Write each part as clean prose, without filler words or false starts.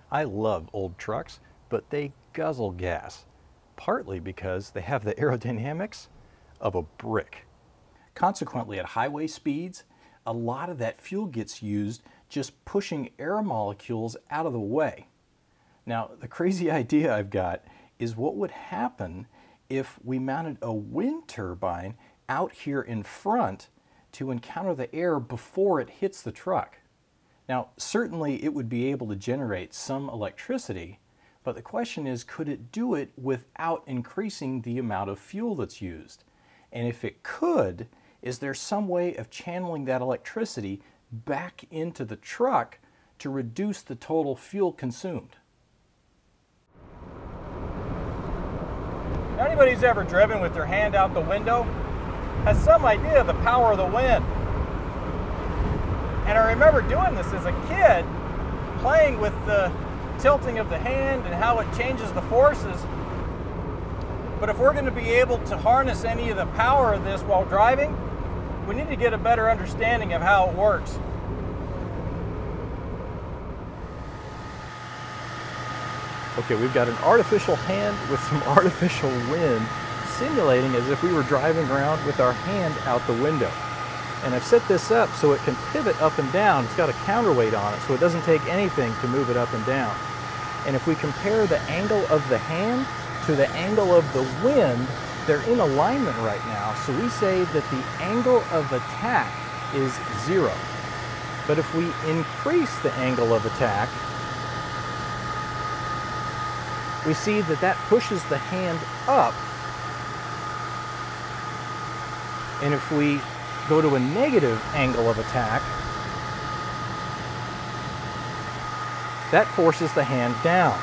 I love old trucks, but they guzzle gas, partly because they have the aerodynamics of a brick. Consequently, at highway speeds, a lot of that fuel gets used just pushing air molecules out of the way. Now, the crazy idea I've got is what would happen if we mounted a wind turbine out here in front to encounter the air before it hits the truck. Now, certainly it would be able to generate some electricity, but the question is, could it do it without increasing the amount of fuel that's used? And if it could, is there some way of channeling that electricity back into the truck to reduce the total fuel consumed? Now, anybody who's ever driven with their hand out the window has some idea of the power of the wind. And I remember doing this as a kid, playing with the tilting of the hand and how it changes the forces. But if we're going to be able to harness any of the power of this while driving, we need to get a better understanding of how it works. Okay, we've got an artificial hand with some artificial wind simulating as if we were driving around with our hand out the window. And I've set this up so it can pivot up and down. It's got a counterweight on it, so it doesn't take anything to move it up and down. And if we compare the angle of the hand to the angle of the wind, they're in alignment right now, so we say that the angle of attack is 0. But if we increase the angle of attack, we see that that pushes the hand up. And if we go to a negative angle of attack, that forces the hand down.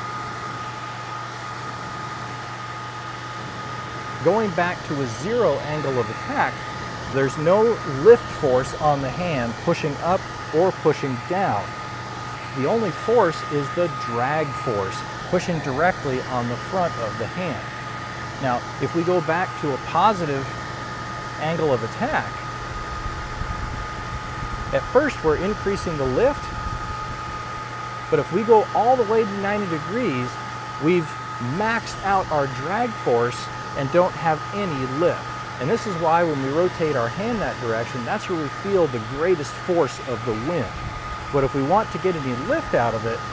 Going back to a 0 angle of attack, there's no lift force on the hand pushing up or pushing down. The only force is the drag force pushing directly on the front of the hand. Now, if we go back to a positive angle of attack, at first we're increasing the lift, but if we go all the way to 90 degrees, we've maxed out our drag force and don't have any lift. And this is why when we rotate our hand that direction, that's where we feel the greatest force of the wind. But if we want to get any lift out of it,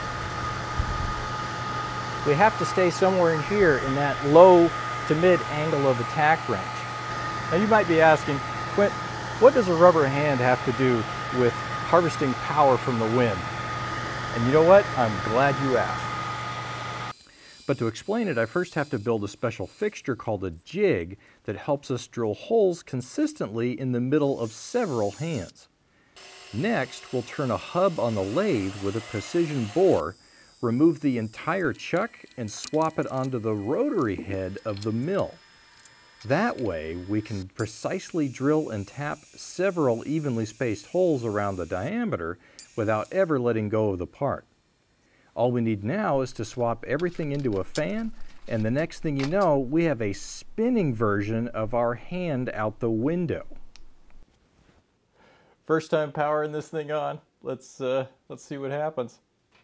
we have to stay somewhere in here in that low to mid angle of attack range. Now you might be asking, Quint, what does a rubber hand have to do with harvesting power from the wind? And you know what? I'm glad you asked. But to explain it, I first have to build a special fixture called a jig that helps us drill holes consistently in the middle of several hands. Next, we'll turn a hub on the lathe with a precision bore, remove the entire chuck, and swap it onto the rotary head of the mill. That way, we can precisely drill and tap several evenly spaced holes around the diameter without ever letting go of the part. All we need now is to swap everything into a fan, and the next thing you know, we have a spinning version of our hand out the window. First time powering this thing on. Let's see what happens.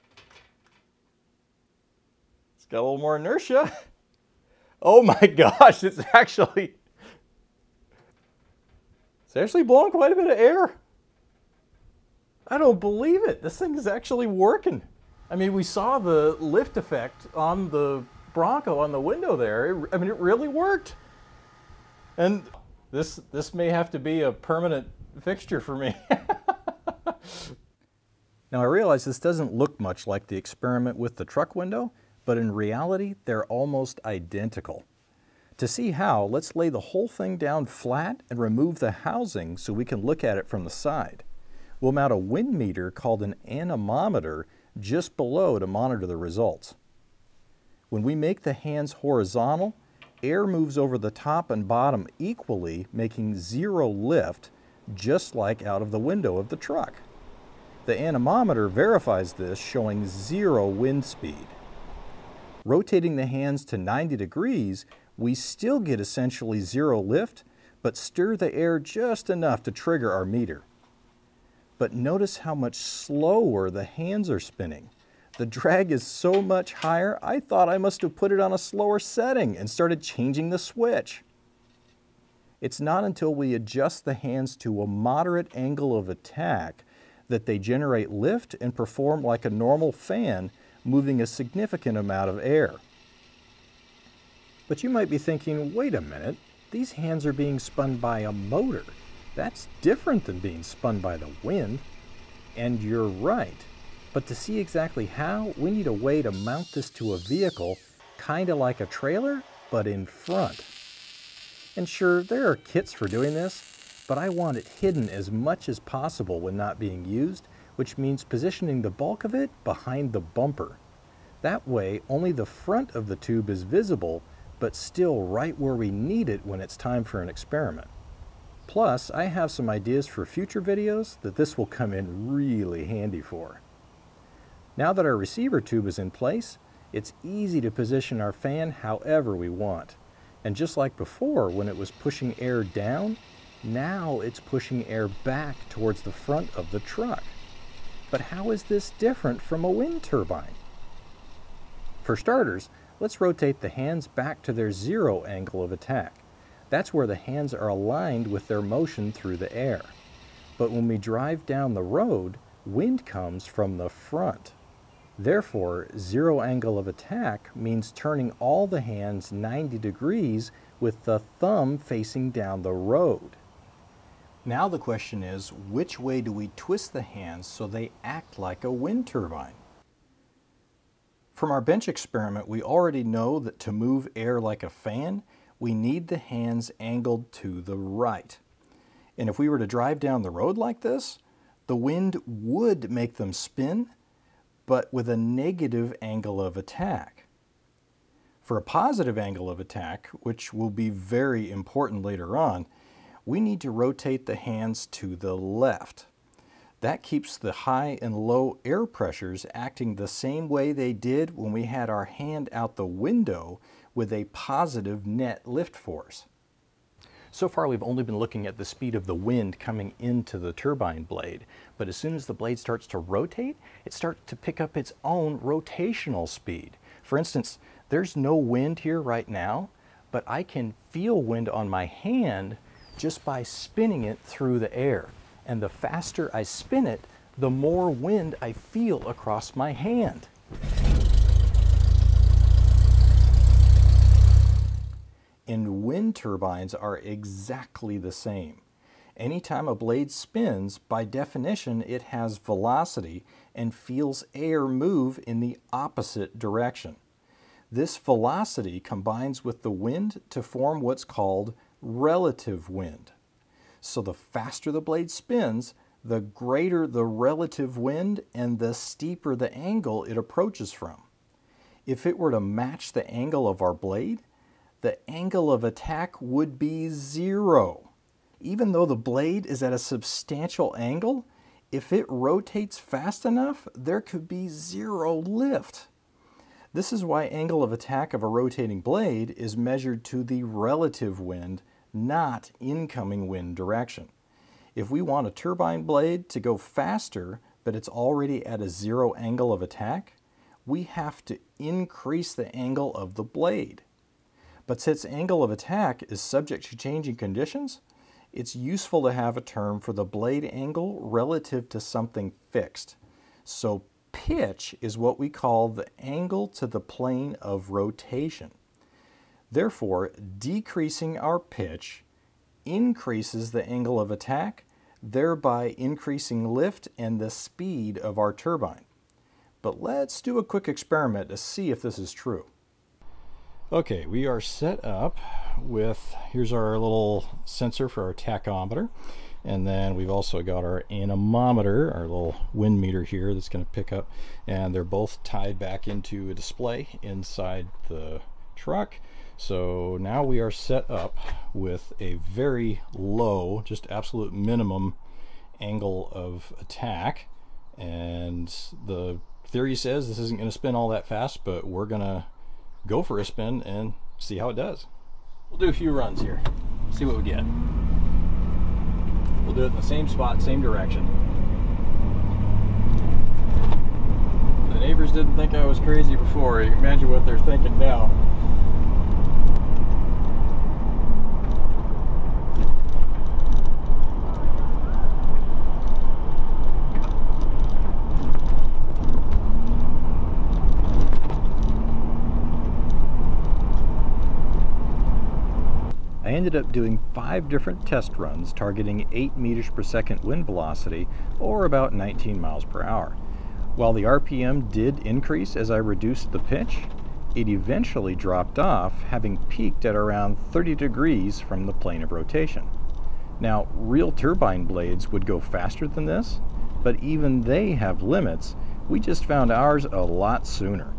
It's got a little more inertia. Oh my gosh, it's actually blowing quite a bit of air. I don't believe it. This thing is actually working. I mean, we saw the lift effect on the Bronco on the window there. I mean, it really worked. And this may have to be a permanent fixture for me. Now I realize this doesn't look much like the experiment with the truck window, but in reality, they're almost identical. To see how, let's lay the whole thing down flat and remove the housing so we can look at it from the side. We'll mount a wind meter called an anemometer just below to monitor the results. When we make the hands horizontal, air moves over the top and bottom equally, making 0 lift, just like out of the window of the truck. The anemometer verifies this, showing 0 wind speed. Rotating the hands to 90 degrees, we still get essentially 0 lift, but stir the air just enough to trigger our meter. But notice how much slower the hands are spinning. The drag is so much higher, I thought I must have put it on a slower setting and started changing the switch. It's not until we adjust the hands to a moderate angle of attack that they generate lift and perform like a normal fan, moving a significant amount of air. But you might be thinking, wait a minute, these hands are being spun by a motor. That's different than being spun by the wind. And you're right. But to see exactly how, we need a way to mount this to a vehicle, kind of like a trailer, but in front. And sure, there are kits for doing this, but I want it hidden as much as possible when not being used, which means positioning the bulk of it behind the bumper. That way, only the front of the tube is visible, but still right where we need it when it's time for an experiment. Plus, I have some ideas for future videos that this will come in really handy for. Now that our receiver tube is in place, it's easy to position our fan however we want. And just like before when it was pushing air down, now it's pushing air back towards the front of the truck. But how is this different from a wind turbine? For starters, let's rotate the hands back to their zero angle of attack. That's where the hands are aligned with their motion through the air. But when we drive down the road, wind comes from the front. Therefore, zero angle of attack means turning all the hands 90 degrees with the thumb facing down the road. Now the question is, which way do we twist the hands so they act like a wind turbine? From our bench experiment, we already know that to move air like a fan, we need the hands angled to the right. And if we were to drive down the road like this, the wind would make them spin, but with a negative angle of attack. For a positive angle of attack, which will be very important later on, we need to rotate the hands to the left. That keeps the high and low air pressures acting the same way they did when we had our hand out the window with a positive net lift force. So far we've only been looking at the speed of the wind coming into the turbine blade, but as soon as the blade starts to rotate, it starts to pick up its own rotational speed. For instance, there's no wind here right now, but I can feel wind on my hand just by spinning it through the air. And the faster I spin it, the more wind I feel across my hand. And wind turbines are exactly the same. Anytime a blade spins, by definition, it has velocity and feels air move in the opposite direction. This velocity combines with the wind to form what's called relative wind. So the faster the blade spins, the greater the relative wind and the steeper the angle it approaches from. If it were to match the angle of our blade, the angle of attack would be 0. Even though the blade is at a substantial angle, if it rotates fast enough, there could be 0 lift. This is why angle of attack of a rotating blade is measured to the relative wind, not incoming wind direction. If we want a turbine blade to go faster, but it's already at a 0 angle of attack, we have to increase the angle of the blade. But since angle of attack is subject to changing conditions, it's useful to have a term for the blade angle relative to something fixed. So pitch is what we call the angle to the plane of rotation. Therefore, decreasing our pitch increases the angle of attack, thereby increasing lift and the speed of our turbine. But let's do a quick experiment to see if this is true. Okay, we are set up with, here's our little sensor for our tachometer, and then we've also got our anemometer, our little wind meter here that's going to pick up, and they're both tied back into a display inside the truck. So now we are set up with a very low, just absolute minimum angle of attack, and the theory says this isn't going to spin all that fast, but we're going to go for a spin and see how it does. We'll do a few runs here, see what we get. We'll do it in the same spot, same direction. the neighbors didn't think I was crazy before. You can imagine what they're thinking now. I ended up doing 5 different test runs targeting 8 meters per second wind velocity, or about 19 miles per hour. While the RPM did increase as I reduced the pitch, it eventually dropped off, having peaked at around 30 degrees from the plane of rotation. Now, real turbine blades would go faster than this, but even they have limits. We just found ours a lot sooner.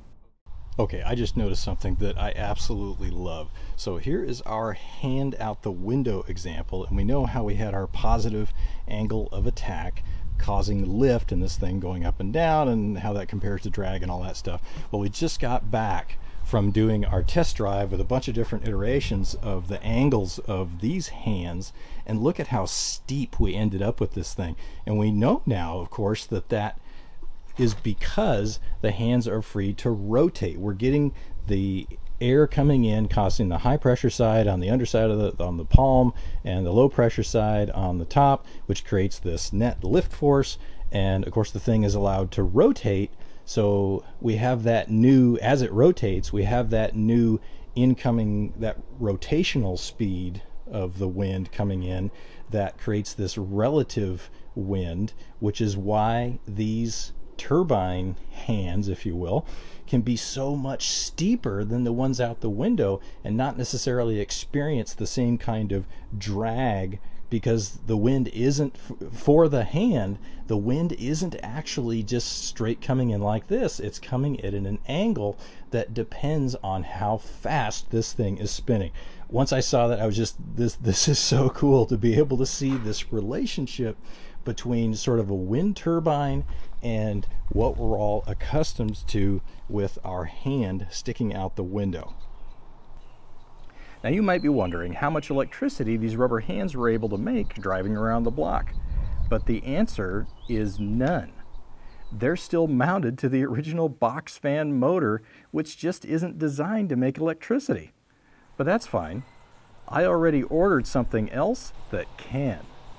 Okay, I just noticed something that I absolutely love. So here is our hand out the window example, and we know how we had our positive angle of attack causing lift and this thing going up and down, and how that compares to drag and all that stuff. Well, we just got back from doing our test drive with a bunch of different iterations of the angles of these hands, and look at how steep we ended up with this thing. And we know now, of course, that that is because the hands are free to rotate. We're getting the air coming in, causing the high pressure side on the underside of on the palm, and the low pressure side on the top, which creates this net lift force. And of course the thing is allowed to rotate, so we have that new, as it rotates, we have that new incoming, that rotational speed of the wind coming in that creates this relative wind, which is why these turbine hands, if you will, can be so much steeper than the ones out the window and not necessarily experience the same kind of drag, because the wind isn't, for the hand, the wind isn't actually just straight coming in like this. It's coming in at an angle that depends on how fast this thing is spinning. Once I saw that, I was just, this is so cool to be able to see this relationship between sort of a wind turbine and what we're all accustomed to with our hand sticking out the window. Now you might be wondering how much electricity these rubber hands were able to make driving around the block, but the answer is none. They're still mounted to the original box fan motor, which just isn't designed to make electricity. But that's fine. I already ordered something else that can.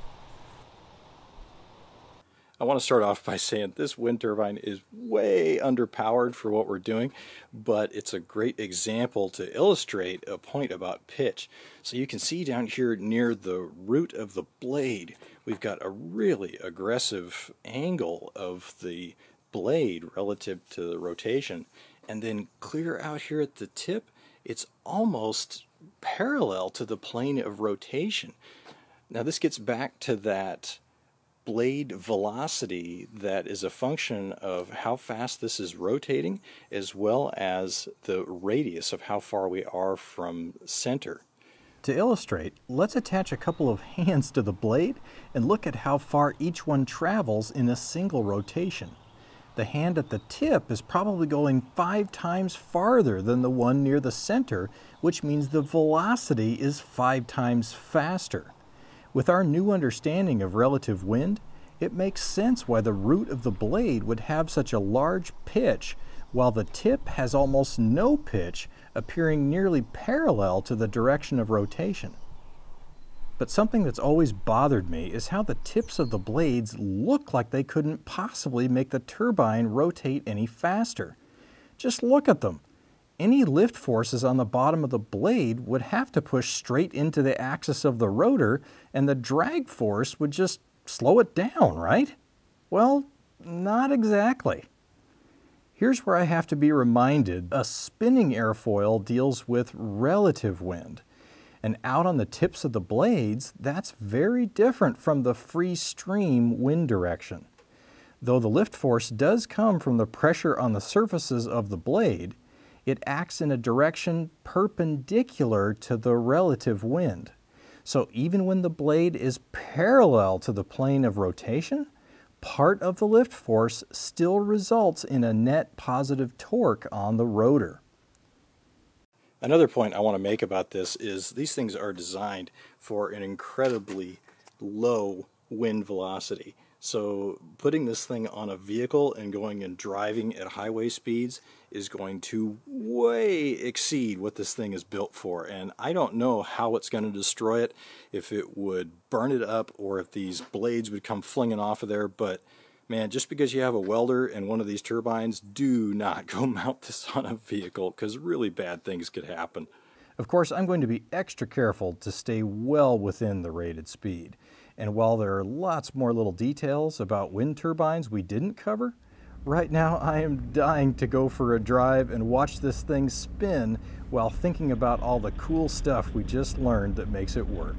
I want to start off by saying this wind turbine is way underpowered for what we're doing, but it's a great example to illustrate a point about pitch. So you can see down here near the root of the blade, we've got a really aggressive angle of the blade relative to the rotation. And then clear out here at the tip, it's almost parallel to the plane of rotation. Now this gets back to that blade velocity that is a function of how fast this is rotating, as well as the radius of how far we are from center. To illustrate, let's attach a couple of hands to the blade and look at how far each one travels in a single rotation. The hand at the tip is probably going 5 times farther than the one near the center, which means the velocity is 5 times faster. With our new understanding of relative wind, it makes sense why the root of the blade would have such a large pitch, while the tip has almost no pitch, appearing nearly parallel to the direction of rotation. But something that's always bothered me is how the tips of the blades look like they couldn't possibly make the turbine rotate any faster. Just look at them. Any lift forces on the bottom of the blade would have to push straight into the axis of the rotor, and the drag force would just slow it down, right? Well, not exactly. Here's where I have to be reminded, a spinning airfoil deals with relative wind. And out on the tips of the blades, that's very different from the free stream wind direction. Though the lift force does come from the pressure on the surfaces of the blade, it acts in a direction perpendicular to the relative wind. So even when the blade is parallel to the plane of rotation, part of the lift force still results in a net positive torque on the rotor. Another point I want to make about this is these things are designed for an incredibly low wind velocity. So putting this thing on a vehicle and going and driving at highway speeds is going to way exceed what this thing is built for. And I don't know how it's going to destroy it, if it would burn it up or if these blades would come flinging off of there. But man, just because you have a welder and one of these turbines, do not go mount this on a vehicle, because really bad things could happen. Of course, I'm going to be extra careful to stay well within the rated speed. And while there are lots more little details about wind turbines we didn't cover, right now I am dying to go for a drive and watch this thing spin while thinking about all the cool stuff we just learned that makes it work.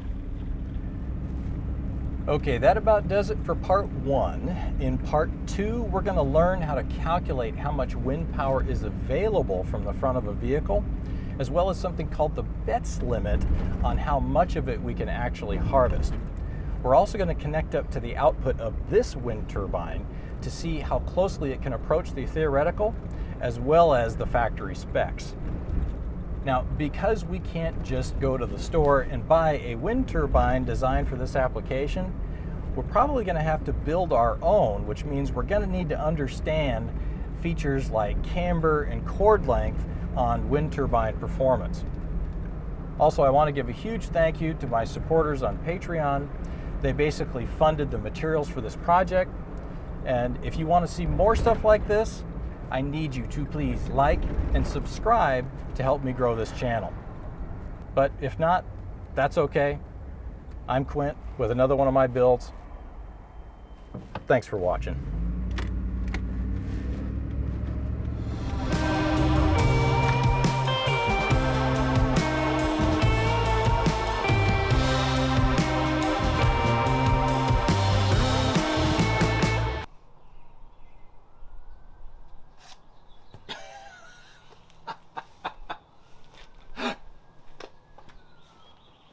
Okay, that about does it for part 1. In part 2, we're going to learn how to calculate how much wind power is available from the front of a vehicle, as well as something called the Betz limit on how much of it we can actually harvest. We're also going to connect up to the output of this wind turbine to see how closely it can approach the theoretical, as well as the factory specs. Now, because we can't just go to the store and buy a wind turbine designed for this application, we're probably going to have to build our own, which means we're going to need to understand features like camber and chord length on wind turbine performance. Also, I want to give a huge thank you to my supporters on Patreon. They basically funded the materials for this project. And if you want to see more stuff like this, I need you to please like and subscribe to help me grow this channel. But if not, that's okay. I'm Quint with another one of my builds. Thanks for watching.